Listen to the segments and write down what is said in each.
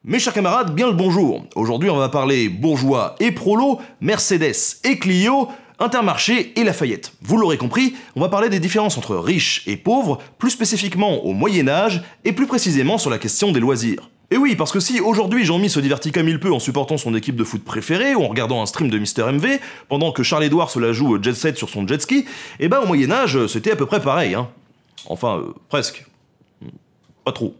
Mes chers camarades, bien le bonjour. Aujourd'hui on va parler bourgeois et prolo, Mercedes et Clio, Intermarché et Lafayette. Vous l'aurez compris, on va parler des différences entre riches et pauvres, plus spécifiquement au Moyen-Âge et plus précisément sur la question des loisirs. Et oui, parce que si aujourd'hui Jean-Mi se divertit comme il peut en supportant son équipe de foot préférée ou en regardant un stream de Mister MV, pendant que Charles-Édouard se la joue jet set sur son jet ski, et ben au Moyen-Âge c'était à peu près pareil, hein. Enfin, presque. Pas trop.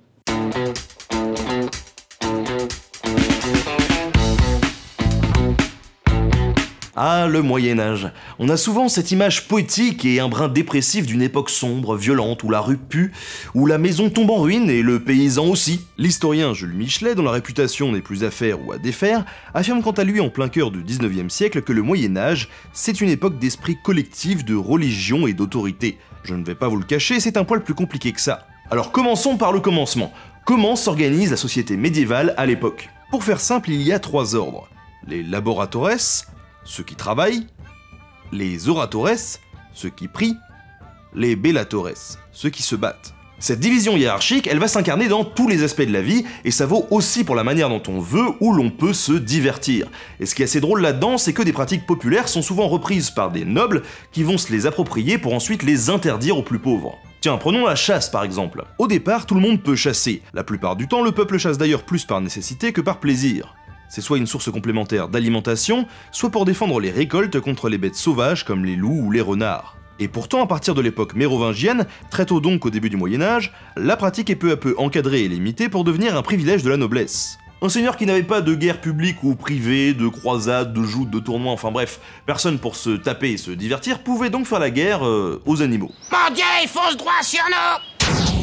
Ah, le Moyen-Âge. On a souvent cette image poétique et un brin dépressif d'une époque sombre, violente, où la rue pue, où la maison tombe en ruine et le paysan aussi. L'historien Jules Michelet, dont la réputation n'est plus à faire ou à défaire, affirme quant à lui en plein cœur du 19e siècle que le Moyen-Âge, c'est une époque d'esprit collectif, de religion et d'autorité. Je ne vais pas vous le cacher, c'est un poil plus compliqué que ça. Alors commençons par le commencement. Comment s'organise la société médiévale à l'époque? Pour faire simple, il y a 3 ordres. Les laboratores, ceux qui travaillent, les oratores, ceux qui prient, les bellatores, ceux qui se battent. Cette division hiérarchique, elle va s'incarner dans tous les aspects de la vie, et ça vaut aussi pour la manière dont on veut ou l'on peut se divertir. Et ce qui est assez drôle là-dedans, c'est que des pratiques populaires sont souvent reprises par des nobles qui vont se les approprier pour ensuite les interdire aux plus pauvres. Tiens, prenons la chasse par exemple. Au départ, tout le monde peut chasser. La plupart du temps, le peuple chasse d'ailleurs plus par nécessité que par plaisir. C'est soit une source complémentaire d'alimentation, soit pour défendre les récoltes contre les bêtes sauvages comme les loups ou les renards. Et pourtant, à partir de l'époque mérovingienne, très tôt donc au début du Moyen-Âge, la pratique est peu à peu encadrée et limitée pour devenir un privilège de la noblesse. Un seigneur qui n'avait pas de guerre publique ou privée, de croisades, de joutes, de tournois, enfin bref, personne pour se taper et se divertir, pouvait donc faire la guerre aux animaux. Mon Dieu, il fonce droit sur nous!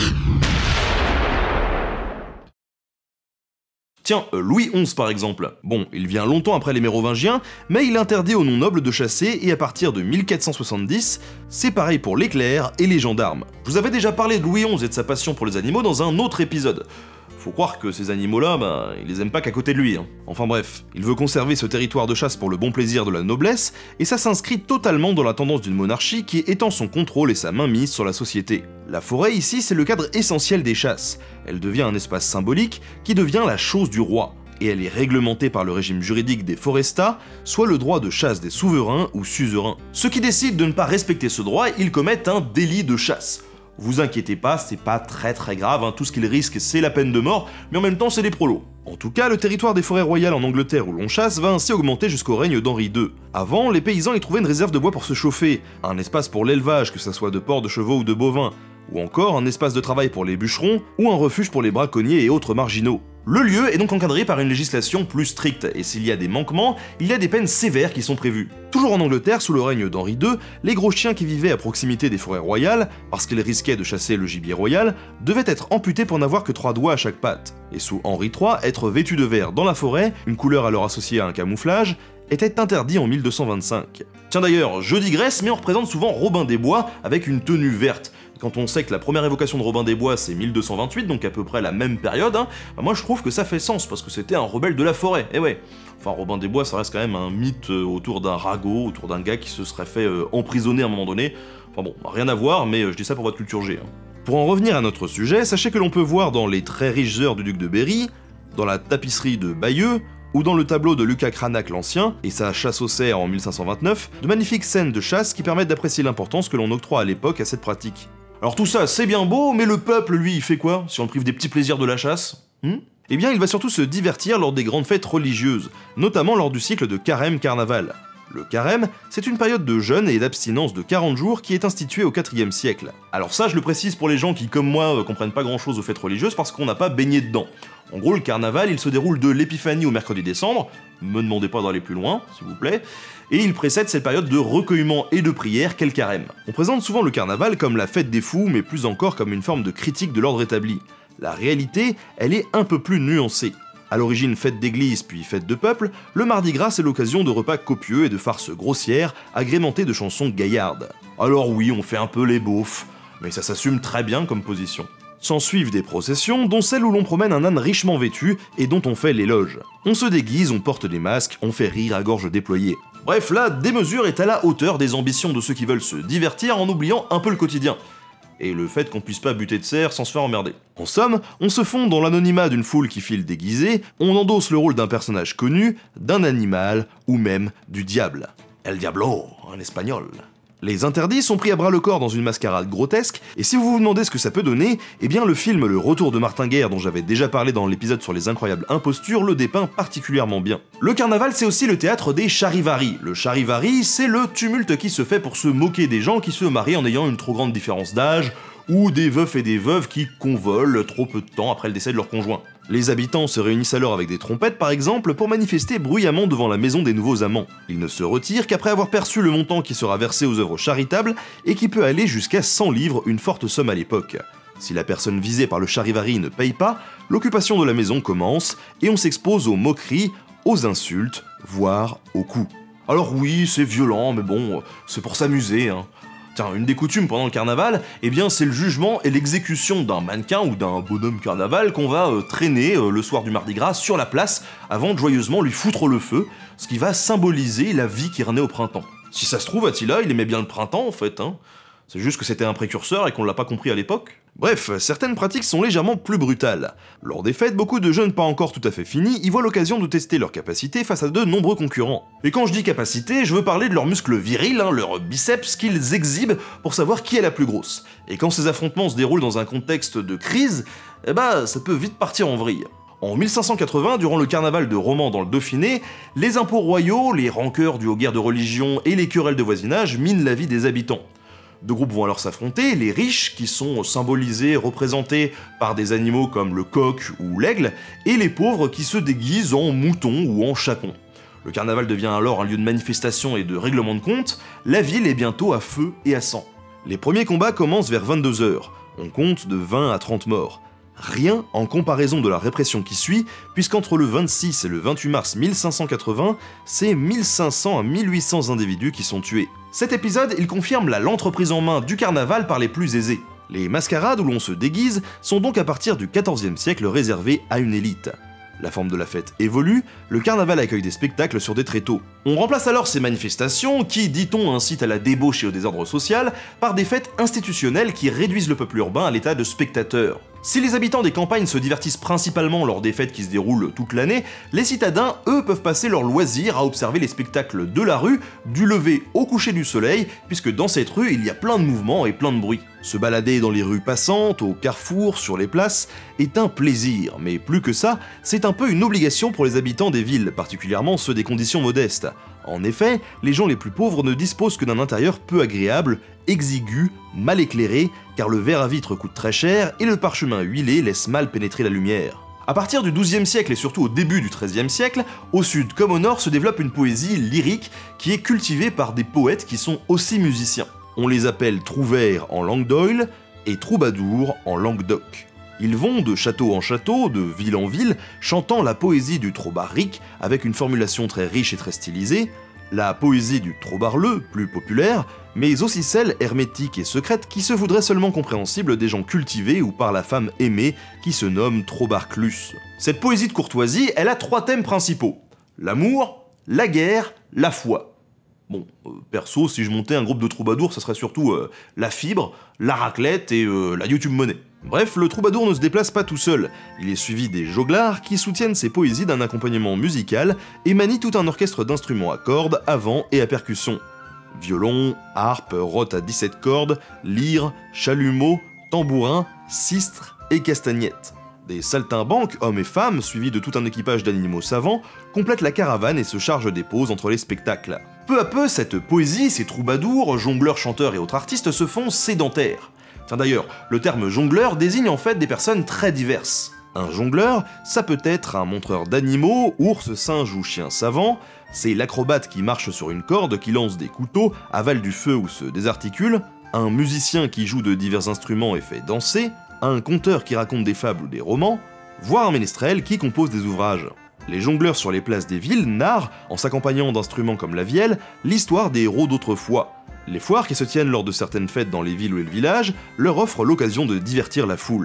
Tiens, Louis XI par exemple. Bon, il vient longtemps après les Mérovingiens, mais il interdit aux non-nobles de chasser et à partir de 1470, c'est pareil pour les clercs et les gendarmes. Je vous avais déjà parlé de Louis XI et de sa passion pour les animaux dans un autre épisode. Faut croire que ces animaux-là, il les aime pas qu'à côté de lui, hein. Enfin bref, il veut conserver ce territoire de chasse pour le bon plaisir de la noblesse, et ça s'inscrit totalement dans la tendance d'une monarchie qui étend son contrôle et sa mainmise sur la société. La forêt ici, c'est le cadre essentiel des chasses. Elle devient un espace symbolique qui devient la chose du roi, et elle est réglementée par le régime juridique des forestats, soit le droit de chasse des souverains ou suzerains. Ceux qui décident de ne pas respecter ce droit, ils commettent un délit de chasse. Vous inquiétez pas, c'est pas très grave, hein. Tout ce qu'ils risquent c'est la peine de mort, mais en même temps c'est des prolos. En tout cas, le territoire des forêts royales en Angleterre où l'on chasse va ainsi augmenter jusqu'au règne d'Henri II. Avant, les paysans y trouvaient une réserve de bois pour se chauffer, un espace pour l'élevage, que ça soit de porcs, de chevaux ou de bovins, ou encore un espace de travail pour les bûcherons, ou un refuge pour les braconniers et autres marginaux. Le lieu est donc encadré par une législation plus stricte, et s'il y a des manquements, il y a des peines sévères qui sont prévues. Toujours en Angleterre, sous le règne d'Henri II, les gros chiens qui vivaient à proximité des forêts royales, parce qu'ils risquaient de chasser le gibier royal, devaient être amputés pour n'avoir que 3 doigts à chaque patte. Et sous Henri III, être vêtu de vert dans la forêt, une couleur alors associée à un camouflage, était interdit en 1225. Tiens d'ailleurs, je digresse, mais on représente souvent Robin des Bois avec une tenue verte. Quand on sait que la première évocation de Robin des Bois c'est 1228, donc à peu près la même période, hein, moi je trouve que ça fait sens, parce que c'était un rebelle de la forêt, et ouais. Enfin, Robin des Bois ça reste quand même un mythe autour d'un ragot, autour d'un gars qui se serait fait emprisonner à un moment donné. Enfin bon, rien à voir, mais je dis ça pour votre culture G. Hein. Pour en revenir à notre sujet, sachez que l'on peut voir dans les très riches heures du duc de Berry, dans la tapisserie de Bayeux, ou dans le tableau de Lucas Cranach l'Ancien, et sa chasse aux cerfs en 1529, de magnifiques scènes de chasse qui permettent d'apprécier l'importance que l'on octroie à l'époque à cette pratique. Alors tout ça, c'est bien beau, mais le peuple, lui, il fait quoi, si on le prive des petits plaisirs de la chasse? Eh bien, il va surtout se divertir lors des grandes fêtes religieuses, notamment lors du cycle de carême-carnaval. Le carême, c'est une période de jeûne et d'abstinence de 40 jours qui est instituée au IVe siècle. Alors ça, je le précise pour les gens qui, comme moi, comprennent pas grand-chose aux fêtes religieuses parce qu'on n'a pas baigné dedans. En gros, le carnaval, il se déroule de l'épiphanie au mercredi des cendres, me demandez pas d'aller plus loin, s'il vous plaît, et il précède cette période de recueillement et de prière qu'est le carême. On présente souvent le carnaval comme la fête des fous, mais plus encore comme une forme de critique de l'ordre établi. La réalité, elle est un peu plus nuancée. À l'origine fête d'église puis fête de peuple, le Mardi Gras c'est l'occasion de repas copieux et de farces grossières, agrémentées de chansons gaillardes. Alors oui, on fait un peu les beaufs, mais ça s'assume très bien comme position. S'en suivent des processions, dont celle où l'on promène un âne richement vêtu et dont on fait l'éloge. On se déguise, on porte des masques, on fait rire à gorge déployée. Bref, la démesure est à la hauteur des ambitions de ceux qui veulent se divertir en oubliant un peu le quotidien. et le fait qu'on puisse pas buter de cerf sans se faire emmerder. En somme, on se fond dans l'anonymat d'une foule qui file déguisée, on endosse le rôle d'un personnage connu, d'un animal ou même du diable. El Diablo, en espagnol. Les interdits sont pris à bras le corps dans une mascarade grotesque, et si vous vous demandez ce que ça peut donner, eh bien le film Le Retour de Martin Guerre, dont j'avais déjà parlé dans l'épisode sur les incroyables impostures, le dépeint particulièrement bien. Le carnaval, c'est aussi le théâtre des charivari. Le charivari, c'est le tumulte qui se fait pour se moquer des gens qui se marient en ayant une trop grande différence d'âge, ou des veufs et des veuves qui convolent trop peu de temps après le décès de leur conjoint. Les habitants se réunissent alors avec des trompettes par exemple pour manifester bruyamment devant la maison des nouveaux amants. Ils ne se retirent qu'après avoir perçu le montant qui sera versé aux œuvres charitables et qui peut aller jusqu'à 100 livres, une forte somme à l'époque. Si la personne visée par le charivari ne paye pas, l'occupation de la maison commence et on s'expose aux moqueries, aux insultes, voire aux coups. Alors oui, c'est violent, mais bon, c'est pour s'amuser, hein. Tiens, une des coutumes pendant le carnaval, eh bien c'est le jugement et l'exécution d'un mannequin ou d'un bonhomme carnaval qu'on va traîner le soir du Mardi Gras sur la place avant de joyeusement lui foutre le feu, ce qui va symboliser la vie qui renaît au printemps. Si ça se trouve, Attila, il aimait bien le printemps en fait, hein. C'est juste que c'était un précurseur et qu'on l'a pas compris à l'époque. Bref, certaines pratiques sont légèrement plus brutales. Lors des fêtes, beaucoup de jeunes pas encore tout à fait finis y voient l'occasion de tester leurs capacités face à de nombreux concurrents. Et quand je dis capacité, je veux parler de leurs muscles virils, leurs biceps qu'ils exhibent pour savoir qui est la plus grosse. Et quand ces affrontements se déroulent dans un contexte de crise, eh bah ça peut vite partir en vrille. En 1580, durant le carnaval de Romans dans le Dauphiné, les impôts royaux, les rancœurs dues aux guerres de religion et les querelles de voisinage minent la vie des habitants. Deux groupes vont alors s'affronter, les riches, qui sont symbolisés, représentés par des animaux comme le coq ou l'aigle, et les pauvres qui se déguisent en moutons ou en chapons. Le carnaval devient alors un lieu de manifestation et de règlement de compte, la ville est bientôt à feu et à sang. Les premiers combats commencent vers 22h, on compte de 20 à 30 morts. Rien en comparaison de la répression qui suit, puisqu'entre le 26 et le 28 mars 1580, c'est 1500 à 1800 individus qui sont tués. Cet épisode, il confirme la lente reprise en main du carnaval par les plus aisés. Les mascarades où l'on se déguise sont donc à partir du XIVe siècle réservées à une élite. La forme de la fête évolue, le carnaval accueille des spectacles sur des tréteaux. On remplace alors ces manifestations, qui, dit-on, incitent à la débauche et au désordre social, par des fêtes institutionnelles qui réduisent le peuple urbain à l'état de spectateur. Si les habitants des campagnes se divertissent principalement lors des fêtes qui se déroulent toute l'année, les citadins, eux, peuvent passer leur loisir à observer les spectacles de la rue, du lever au coucher du soleil, puisque dans cette rue, il y a plein de mouvements et plein de bruit. Se balader dans les rues passantes, au carrefour, sur les places, est un plaisir, mais plus que ça, c'est un peu une obligation pour les habitants des villes, particulièrement ceux des conditions modestes. En effet, les gens les plus pauvres ne disposent que d'un intérieur peu agréable, exigu, mal éclairé, car le verre à vitre coûte très cher et le parchemin huilé laisse mal pénétrer la lumière. À partir du XIIe siècle et surtout au début du XIIIe siècle, au sud comme au nord se développe une poésie lyrique qui est cultivée par des poètes qui sont aussi musiciens. On les appelle trouvères en langue d'Oil et troubadours en Languedoc. Ils vont de château en château, de ville en ville, chantant la poésie du trobarrique avec une formulation très riche et très stylisée, la poésie du trobarleux, plus populaire, mais aussi celle hermétique et secrète qui se voudrait seulement compréhensible des gens cultivés ou par la femme aimée qui se nomme trobarclus. Cette poésie de courtoisie, elle a trois thèmes principaux: l'amour, la guerre, la foi. Bon, perso, si je montais un groupe de troubadours, ça serait surtout la fibre, la raclette et la YouTube Money. Bref, le troubadour ne se déplace pas tout seul, il est suivi des joglards qui soutiennent ses poésies d'un accompagnement musical et manient tout un orchestre d'instruments à cordes, à vent et à percussion. Violon, harpe, rote à 17 cordes, lyre, chalumeau, tambourin, sistre et castagnette. Des saltimbanques, hommes et femmes, suivis de tout un équipage d'animaux savants, complètent la caravane et se chargent des pauses entre les spectacles. Peu à peu, cette poésie, ces troubadours, jongleurs, chanteurs et autres artistes se font sédentaires. Tiens d'ailleurs, le terme jongleur désigne en fait des personnes très diverses. Un jongleur, ça peut être un montreur d'animaux, ours, singe ou chien savant, c'est l'acrobate qui marche sur une corde, qui lance des couteaux, avale du feu ou se désarticule, un musicien qui joue de divers instruments et fait danser, un conteur qui raconte des fables ou des romans, voire un ménestrel qui compose des ouvrages. Les jongleurs sur les places des villes narrent, en s'accompagnant d'instruments comme la vielle, l'histoire des héros d'autrefois. Les foires qui se tiennent lors de certaines fêtes dans les villes ou les villages leur offrent l'occasion de divertir la foule.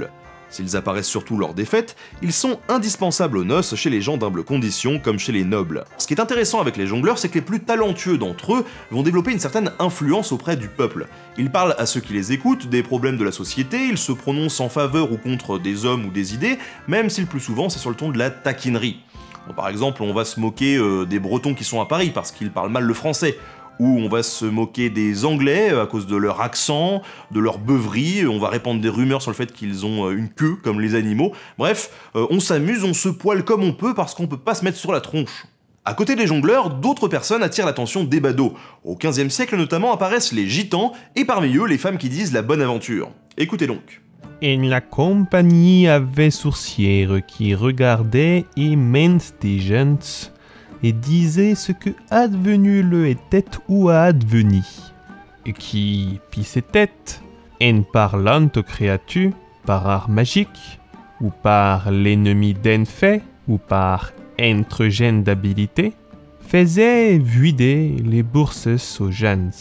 S'ils apparaissent surtout lors des fêtes, ils sont indispensables aux noces chez les gens d'humble condition comme chez les nobles. Ce qui est intéressant avec les jongleurs, c'est que les plus talentueux d'entre eux vont développer une certaine influence auprès du peuple. Ils parlent à ceux qui les écoutent des problèmes de la société, ils se prononcent en faveur ou contre des hommes ou des idées, même si le plus souvent c'est sur le ton de la taquinerie. Bon, par exemple, on va se moquer des Bretons qui sont à Paris parce qu'ils parlent mal le français, où on va se moquer des Anglais à cause de leur accent, de leur beuverie, on va répandre des rumeurs sur le fait qu'ils ont une queue comme les animaux. Bref, on s'amuse, on se poile comme on peut parce qu'on peut pas se mettre sur la tronche. À côté des jongleurs, d'autres personnes attirent l'attention des badauds. Au XVe siècle notamment apparaissent les gitans, et parmi eux les femmes qui disent la bonne aventure. Écoutez donc. Et la compagnie avait sourcières qui regardaient immense des gens et disait ce que advenu le était ou a advenu, et qui pis ses têtes, en parlant aux créatures, par art magique, ou par l'ennemi d'un fait, ou par entre-gène d'habilité, faisait vider les bourses aux gens.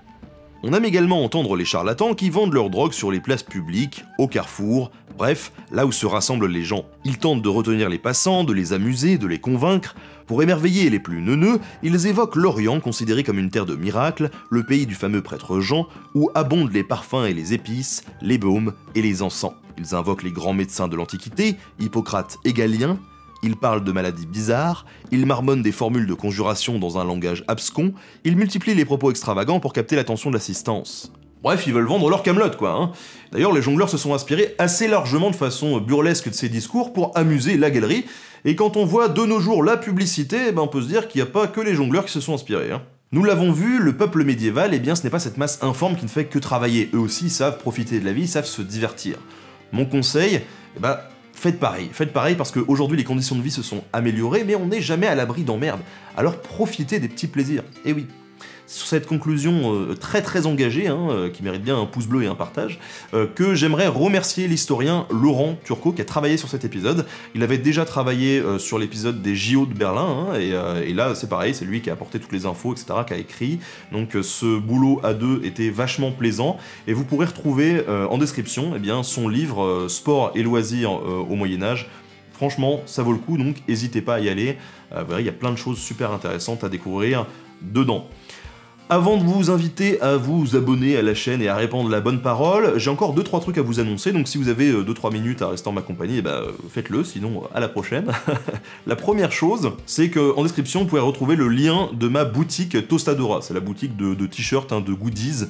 On aime également entendre les charlatans qui vendent leur drogue sur les places publiques, au carrefour, bref, là où se rassemblent les gens. Ils tentent de retenir les passants, de les amuser, de les convaincre. Pour émerveiller les plus neuneux, ils évoquent l'Orient considéré comme une terre de miracles, le pays du fameux prêtre Jean, où abondent les parfums et les épices, les baumes et les encens. Ils invoquent les grands médecins de l'Antiquité, Hippocrate et Galien. Ils parlent de maladies bizarres, ils marmonnent des formules de conjuration dans un langage abscon, ils multiplient les propos extravagants pour capter l'attention de l'assistance. Bref, ils veulent vendre leur camelote quoi, hein. D'ailleurs, les jongleurs se sont inspirés assez largement de façon burlesque de ces discours pour amuser la galerie, et quand on voit de nos jours la publicité, on peut se dire qu'il n'y a pas que les jongleurs qui se sont inspirés, hein. Nous l'avons vu, le peuple médiéval, ce n'est pas cette masse informe qui ne fait que travailler. Eux aussi savent profiter de la vie, ils savent se divertir. Mon conseil, faites pareil parce qu'aujourd'hui les conditions de vie se sont améliorées, mais on n'est jamais à l'abri d'emmerdes. Alors profitez des petits plaisirs. Et oui, sur cette conclusion très engagée, qui mérite bien un pouce bleu et un partage, que j'aimerais remercier l'historien Laurent Turcot qui a travaillé sur cet épisode. Il avait déjà travaillé sur l'épisode des JO de Berlin, et là c'est pareil, c'est lui qui a apporté toutes les infos, etc., qui a écrit. Donc ce boulot à deux était vachement plaisant, et vous pourrez retrouver en description son livre Sport et loisirs au Moyen-Âge. Franchement, ça vaut le coup, donc n'hésitez pas à y aller. Il y a plein de choses super intéressantes à découvrir dedans. Avant de vous inviter à vous abonner à la chaîne et à répandre la bonne parole, j'ai encore 2-3 trucs à vous annoncer, donc si vous avez 2-3 minutes à rester en ma compagnie, faites-le, sinon à la prochaine. La première chose, c'est qu'en description, vous pouvez retrouver le lien de ma boutique Tostadora, c'est la boutique de t-shirts, de goodies,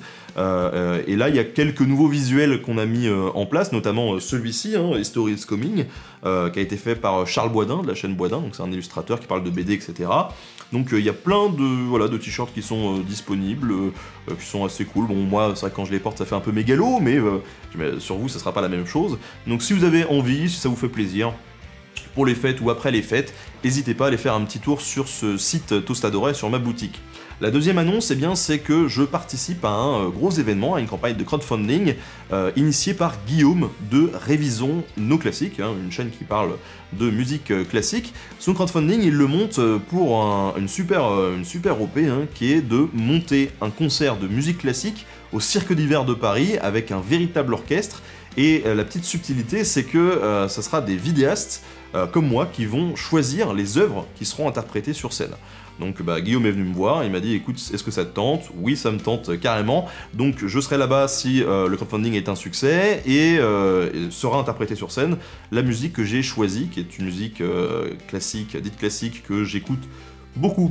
et là il y a quelques nouveaux visuels qu'on a mis en place, notamment celui-ci, History is Coming, qui a été fait par Charles Boisdin, de la chaîne Boisdin, donc c'est un illustrateur qui parle de BD, etc. Donc il y a plein de t-shirts qui sont disponibles, qui sont assez cool. Bon, moi, c'est vrai que quand je les porte, ça fait un peu mégalo, mais sur vous, ça sera pas la même chose. Donc si vous avez envie, si ça vous fait plaisir, pour les fêtes ou après les fêtes, n'hésitez pas à aller faire un petit tour sur ce site Tostadora et sur ma boutique. La deuxième annonce, c'est que je participe à un gros événement, à une campagne de crowdfunding initiée par Guillaume de Révisons nos classiques, une chaîne qui parle de musique classique. Son crowdfunding, il le monte pour une super OP, qui est de monter un concert de musique classique au Cirque d'hiver de Paris avec un véritable orchestre. Et la petite subtilité, c'est que ça sera des vidéastes comme moi qui vont choisir les œuvres qui seront interprétées sur scène. Donc Guillaume est venu me voir, il m'a dit écoute, est-ce que ça te tente? Oui, ça me tente carrément, donc je serai là-bas si le crowdfunding est un succès, et sera interprétée sur scène la musique que j'ai choisie, qui est une musique classique, dite classique, que j'écoute beaucoup,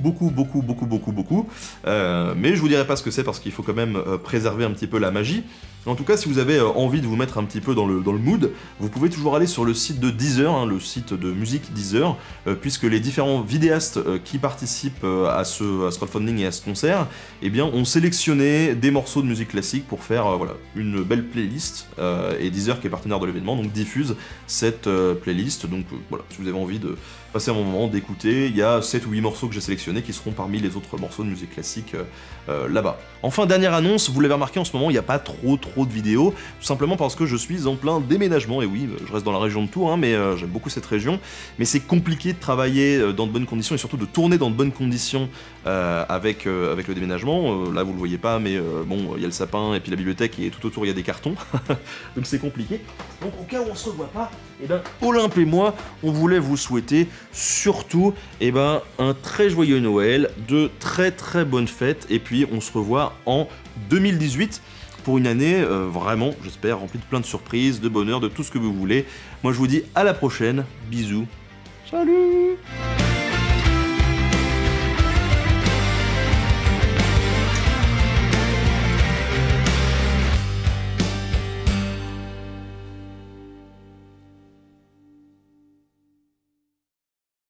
mais je vous dirai pas ce que c'est parce qu'il faut quand même préserver un petit peu la magie. En tout cas, si vous avez envie de vous mettre un petit peu dans le mood, vous pouvez toujours aller sur le site de Deezer, le site de musique Deezer, puisque les différents vidéastes qui participent à ce crowdfunding et à ce concert, ont sélectionné des morceaux de musique classique pour faire une belle playlist, et Deezer, qui est partenaire de l'événement, donc diffuse cette playlist. Donc si vous avez envie de passer un moment, d'écouter, il y a 7 ou 8 morceaux que j'ai sélectionnés qui seront parmi les autres morceaux de musique classique là-bas. Enfin, dernière annonce, vous l'avez remarqué en ce moment, il n'y a pas trop trop de vidéos, tout simplement parce que je suis en plein déménagement, et oui, je reste dans la région de Tours, hein, mais j'aime beaucoup cette région, mais c'est compliqué de travailler dans de bonnes conditions, et surtout de tourner dans de bonnes conditions avec le déménagement. Là vous le voyez pas, mais bon, il y a le sapin, et puis la bibliothèque, et tout autour il y a des cartons, donc c'est compliqué. Donc au cas où on se revoit pas, et ben Olympe et moi, on voulait vous souhaiter surtout un très joyeux Noël, de très très bonnes fêtes, et puis on se revoit en 2018 pour une année vraiment, j'espère, remplie de plein de surprises, de bonheur, de tout ce que vous voulez. Moi je vous dis à la prochaine, bisous, salut.